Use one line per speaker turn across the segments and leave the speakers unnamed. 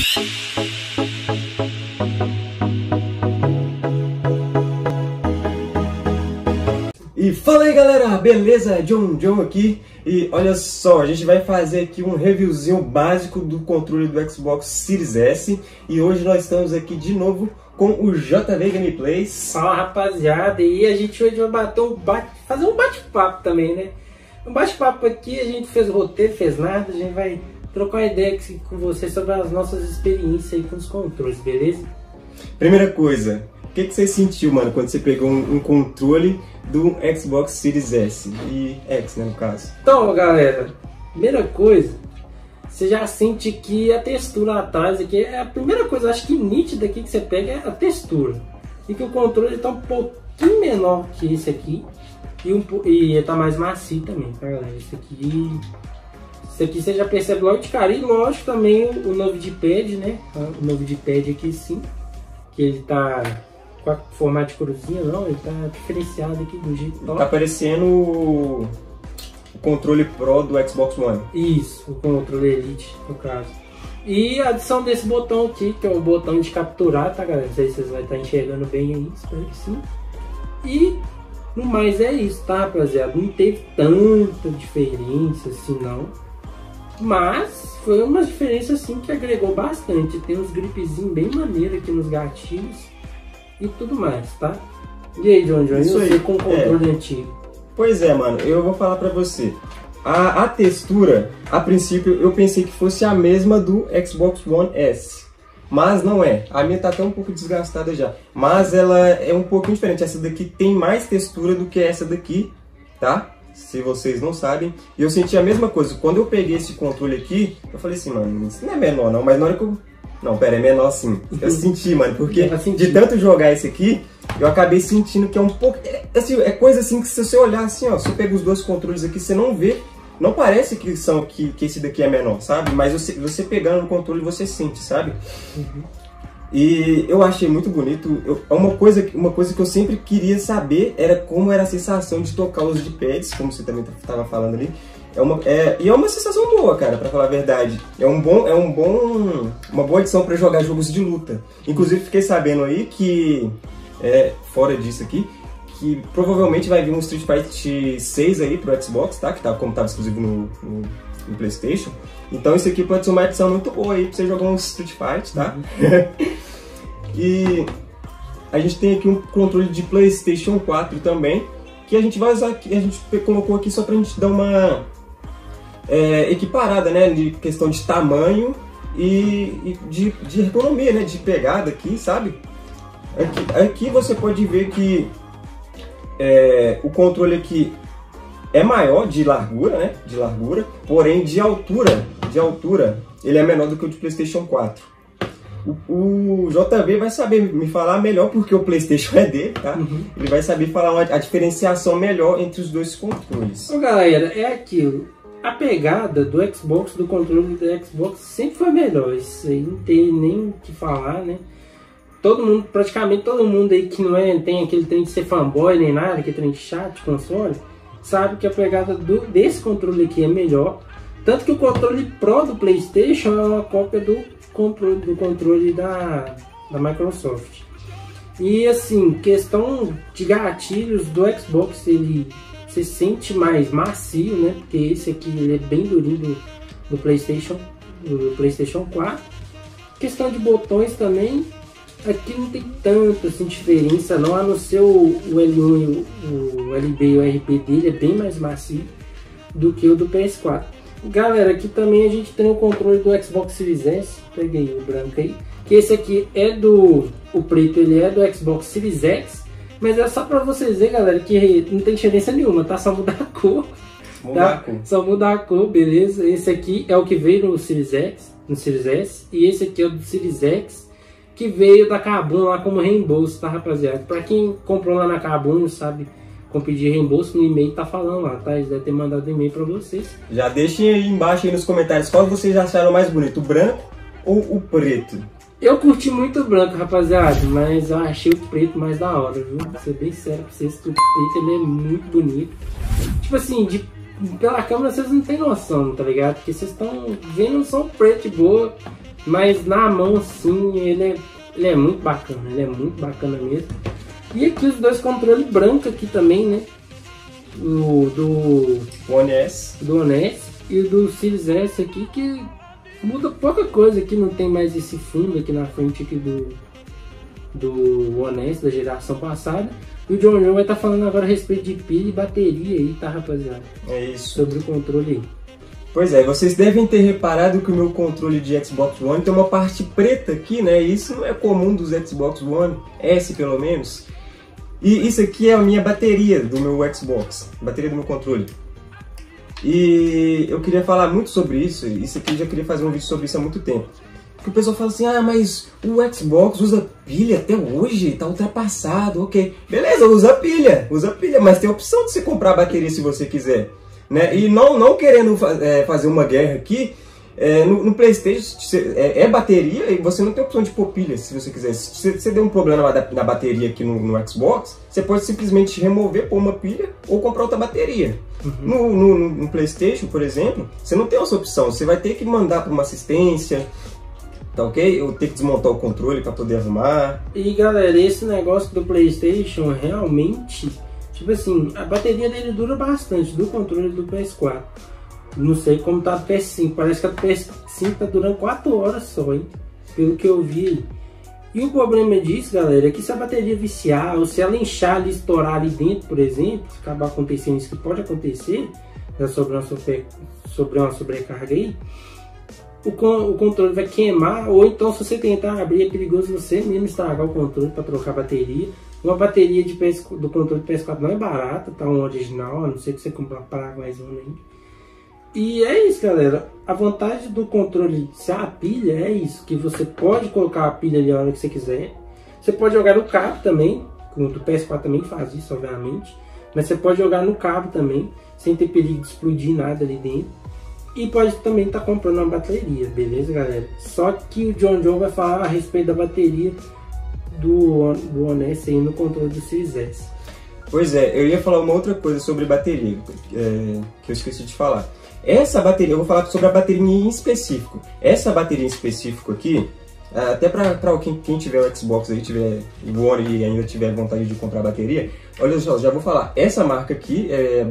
E fala aí galera, beleza? John aqui. E olha só, a gente vai fazer aqui um reviewzinho básico do controle do Xbox Series S. E hoje nós estamos aqui de novo com o JV Gameplays.
Fala rapaziada, e a gente hoje vai fazer um bate-papo também, né? Um bate-papo aqui, a gente fez roteiro, fez nada, a gente vai trocar uma ideia aqui com vocês sobre as nossas experiências aí com os controles, beleza?
Primeira coisa, o que você sentiu, mano, quando você pegou um controle do Xbox Series S e X, né, no caso?
Então, galera, primeira coisa, você já sente que a textura atrás aqui é a primeira coisa, acho que nítida aqui que você pega é a textura. E que o controle está um pouquinho menor que esse aqui e está mais macio também, tá, galera? Esse aqui você já percebe logo de cara. E lógico também o novo D-pad, né? O novo D-pad aqui sim, que ele tá com a formato de cruzinha, não, ele tá diferenciado aqui do jeito top.
Tá parecendo o controle Pro do Xbox One.
Isso, o controle Elite, no caso. E a adição desse botão aqui, que é o botão de capturar, tá, galera? Não sei se vocês vão estar enxergando bem aí, espero que sim. E no mais é isso, tá, rapaziada? Não teve tanta diferença assim, não. Mas foi uma diferença assim que agregou bastante. Tem uns gripzinhos bem maneiros aqui nos gatilhos e tudo mais, tá? E aí, John,
Isso
você
aí,
com o controle antigo?
Pois é, mano, eu vou falar pra você. A textura, a princípio, eu pensei que fosse a mesma do Xbox One S. Mas não é. A minha tá até um pouco desgastada já. Mas ela é um pouquinho diferente. Essa daqui tem mais textura do que essa daqui, tá? Se vocês não sabem. E eu senti a mesma coisa. Quando eu peguei esse controle aqui, eu falei assim, mano, isso não é menor não. Mas na hora que eu... Não, pera, é menor sim. Eu senti, mano, porque de tanto jogar esse aqui, eu acabei sentindo que é um pouco... Assim, é coisa assim que se você olhar assim, ó, se eu pego os dois controles aqui, você não vê... Não parece que esse daqui é menor, sabe? Mas você pegando no controle, você sente, sabe? Uhum. E eu achei muito bonito. Uma coisa que eu sempre queria saber era como era a sensação de tocar os D-pads, como você também estava falando ali. E é uma sensação boa, cara, pra falar a verdade. Uma boa adição para jogar jogos de luta. Inclusive, fiquei sabendo aí que, fora disso aqui, que provavelmente vai vir um Street Fighter 6 aí pro Xbox, tá? Como estava exclusivo no PlayStation. Então isso aqui pode ser uma adição muito boa aí pra você jogar um Street Fighter, tá? E a gente tem aqui um controle de PlayStation 4 também, que a gente vai usar aqui, a gente colocou aqui só pra gente dar uma equiparada, né? De questão de tamanho e de ergonomia, né? De pegada aqui, sabe? Aqui você pode ver que o controle aqui é maior de largura, né? Porém de altura ele é menor do que o de PlayStation 4. O JV vai saber me falar melhor porque o PlayStation é dele, tá? Uhum. Ele vai saber falar a diferenciação melhor entre os dois controles.
Ô, galera, é aquilo. A pegada do Xbox, do controle do Xbox sempre foi melhor. Isso aí não tem nem o que falar, né? Praticamente todo mundo aí que não tem aquele trem de ser fanboy nem nada, aquele trem de chat, de console, sabe que a pegada desse controle aqui é melhor. Tanto que o controle Pro do PlayStation é uma cópia do controle da Microsoft. E assim, questão de gatilhos do Xbox, ele se sente mais macio, né? Porque esse aqui ele é bem durinho do PlayStation 4. Questão de botões também. Aqui não tem tanta assim, diferença não, a não ser o L1 o LB e o RB dele é bem mais macio do que o do PS4. Galera, aqui também a gente tem o controle do Xbox Series S, peguei o branco aí, que esse aqui o preto ele é do Xbox Series X, mas é só pra vocês verem, galera, que não tem diferença nenhuma, tá? Só mudar a cor, Só mudar a cor, beleza? Esse aqui é o que veio no Series X, no Series S, e esse aqui é o do Series X, que veio da Kabum lá como reembolso, tá, rapaziada? Pra quem comprou lá na Kabum, não sabe como pedir reembolso, no e-mail tá falando lá, tá? Eles devem ter mandado e-mail pra vocês.
Já deixem aí embaixo aí nos comentários qual vocês acharam mais bonito, o branco ou o preto?
Eu curti muito o branco, rapaziada, mas eu achei o preto mais da hora, viu? Vou ser bem sério pra vocês, que o preto ele é muito bonito. Tipo assim, pela câmera vocês não tem noção, tá ligado? Porque vocês estão vendo só um preto de boa. Mas na mão, assim, ele é muito bacana mesmo. E aqui os dois controles brancos aqui também, né? O do
One S.
Do One S e o do Series S aqui, que muda pouca coisa aqui, não tem mais esse fundo aqui na frente aqui do One S da geração passada. E o John vai estar falando agora a respeito de pilha e bateria aí, tá, rapaziada?
É isso.
Sobre o controle aí.
Pois é, vocês devem ter reparado que o meu controle de Xbox One tem uma parte preta aqui, né? Isso não é comum dos Xbox One S, pelo menos. E isso aqui é a minha bateria do meu Xbox, bateria do meu controle. E eu queria falar muito sobre isso, aqui eu já queria fazer um vídeo sobre isso há muito tempo. Porque o pessoal fala assim, ah, mas o Xbox usa pilha até hoje, tá ultrapassado, ok. Beleza, usa pilha, mas tem a opção de você comprar a bateria se você quiser. Né? E não querendo fazer uma guerra aqui, no PlayStation é bateria e você não tem opção de pôr pilha se você quiser. Se você der um problema na bateria aqui no Xbox, você pode simplesmente remover, pôr uma pilha ou comprar outra bateria. Uhum. No PlayStation, por exemplo, você não tem essa opção, você vai ter que mandar para uma assistência, tá ok? Ou ter que desmontar o controle para poder arrumar.
E galera, esse negócio do PlayStation realmente, tipo assim, a bateria dele dura bastante, do controle do PS4. Não sei como tá do PS5, parece que a do PS5 tá durando 4 horas só, hein? Pelo que eu vi. E o problema disso, galera, é que se a bateria viciar, ou se ela inchar ali, estourar ali dentro, por exemplo, se acabar acontecendo isso que pode acontecer, sobre uma sobrecarga aí, o controle vai queimar, ou então se você tentar abrir, é perigoso você mesmo estragar o controle para trocar a bateria. Uma bateria do controle do PS4 não é barata, tá? Um original, a não ser que você comprar mais um ainda. E é isso, galera. A vantagem do controle se a pilha é isso, que você pode colocar a pilha ali a hora que você quiser. Você pode jogar no cabo também, o do PS4 também faz isso, obviamente. Mas você pode jogar no cabo também, sem ter perigo de explodir nada ali dentro. E pode também estar comprando uma bateria, beleza, galera? Só que o John vai falar a respeito da bateria do One S aí no controle do Series S.
Pois é, eu ia falar uma outra coisa sobre bateria, que eu esqueci de falar. Essa bateria, eu vou falar sobre a bateria em específico. Essa bateria em específico aqui, até para quem tiver o Xbox aí, tiver o One e ainda tiver vontade de comprar bateria, olha só, já vou falar. Essa marca aqui é a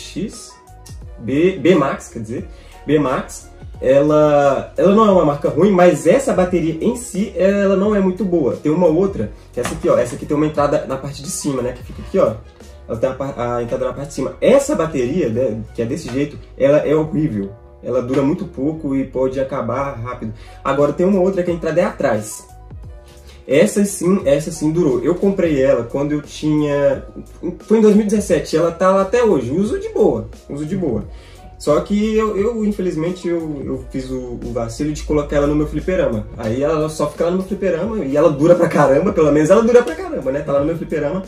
BMax, quer dizer, BMax. Ela não é uma marca ruim, mas essa bateria em si, ela não é muito boa. Tem uma outra, que é essa aqui, ó. Essa aqui tem uma entrada na parte de cima, né? Que fica aqui, ó. Ela tem a entrada na parte de cima. Essa bateria, né, que é desse jeito, ela é horrível. Ela dura muito pouco e pode acabar rápido. Agora tem uma outra que a entrada é atrás. Essa sim durou. Eu comprei ela quando eu tinha... Foi em 2017, ela tá lá até hoje. Uso de boa. Só que infelizmente, eu fiz o vacilo de colocar ela no meu fliperama. Aí ela só fica lá no meu fliperama e ela dura pra caramba, pelo menos ela dura pra caramba, né? Tá lá no meu fliperama.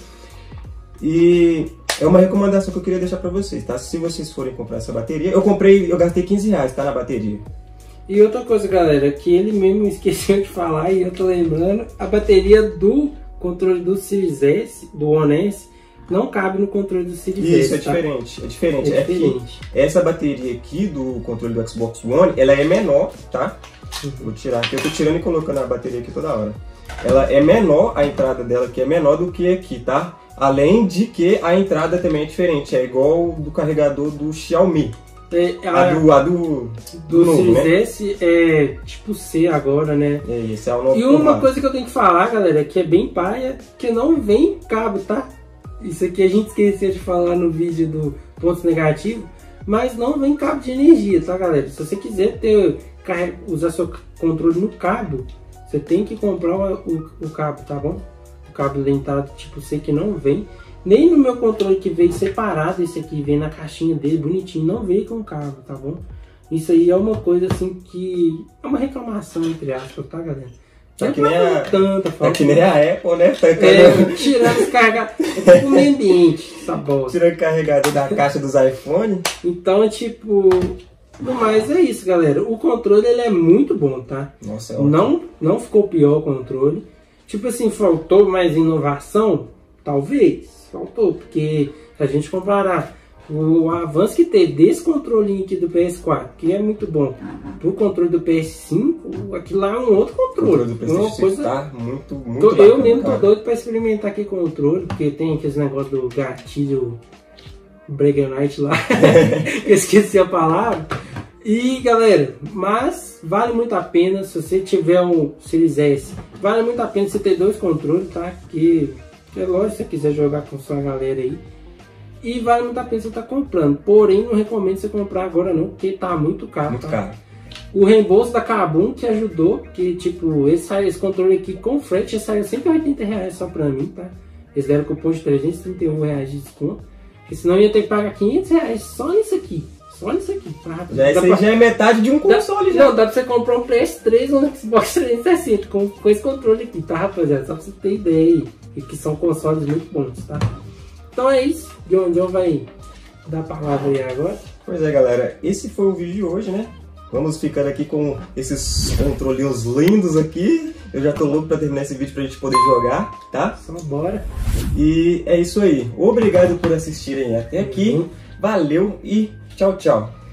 E é uma recomendação que eu queria deixar pra vocês, tá? Se vocês forem comprar essa bateria, eu gastei 15 reais, tá? Na bateria.
E outra coisa, galera, que ele mesmo esqueceu de falar e eu tô lembrando, a bateria do controle do Series S, do One S, não cabe no controle do Series S.
Isso, é diferente. É que essa bateria aqui do controle do Xbox One, ela é menor, tá? Vou tirar aqui, eu tô tirando e colocando a bateria aqui toda hora. Ela é menor, a entrada dela aqui é menor do que aqui, tá? Além de que a entrada também é diferente, é igual do carregador do Xiaomi. A do novo,
Series
né?
S é tipo C agora, né?
É isso, é o novo.
E uma coisa que eu tenho que falar, galera, que é bem paia, que não vem cabo, tá? Isso aqui a gente esqueceu de falar no vídeo do pontos negativos, mas não vem cabo de energia, tá, galera? Se você quiser usar seu controle no cabo, você tem que comprar o cabo, tá bom? O cabo da entrada tipo C que não vem. Nem no meu controle que veio separado, esse aqui vem na caixinha dele, bonitinho, não veio com cabo, tá bom? Isso aí é uma coisa assim que... é uma reclamação, entre aspas, tá, galera?
É que nem a Apple, né?
Tirando os carregadores, é tipo o meio ambiente, essa bosta.
Tirando o carregador da caixa dos iPhone.
Então, tipo... no mais é isso, galera. O controle, ele é muito bom, tá?
Nossa, é ótimo.
Não ficou pior o controle. Tipo assim, faltou mais inovação? Talvez. Faltou, porque se a gente comparar O avanço que teve desse controlinho aqui do PS4, que é muito bom, pro controle do PS5, aquilo lá é um outro controle.
O controle do PlayStation 5 tá muito
eu
bacana,
mesmo tô
cara.
doido pra experimentar aqui com o controle, porque tem aqueles negócios do gatilho Breaker lá, que eu esqueci a palavra. E galera, mas vale muito a pena se você tiver um Series S, vale muito a pena você ter dois controles, tá? Que é lógico, se você quiser jogar com sua galera aí. E vale muito a pena você estar comprando. Porém, não recomendo você comprar agora não, porque tá muito caro.
Muito
tá?
caro.
O reembolso da Kabum que ajudou, que tipo, esse controle aqui com frete saiu R$180 só pra mim, tá? Eles deram cupom de R$331 de desconto. Porque senão eu ia ter que pagar R$500 só nisso aqui. Só nisso aqui, tá?
Já é metade de um console já.
Não, dá pra você comprar um PS3 ou um Xbox 360 com esse controle aqui, tá, rapaziada? Só pra você ter ideia aí. E que são consoles muito bons, tá? Então é isso. John vai dar a palavra aí agora.
Pois é, galera. Esse foi o vídeo de hoje, né? Vamos ficando aqui com esses controlinhos lindos aqui. Eu já tô louco pra terminar esse vídeo pra gente poder jogar, tá?
Só bora.
E é isso aí. Obrigado por assistirem até aqui. Valeu e tchau, tchau.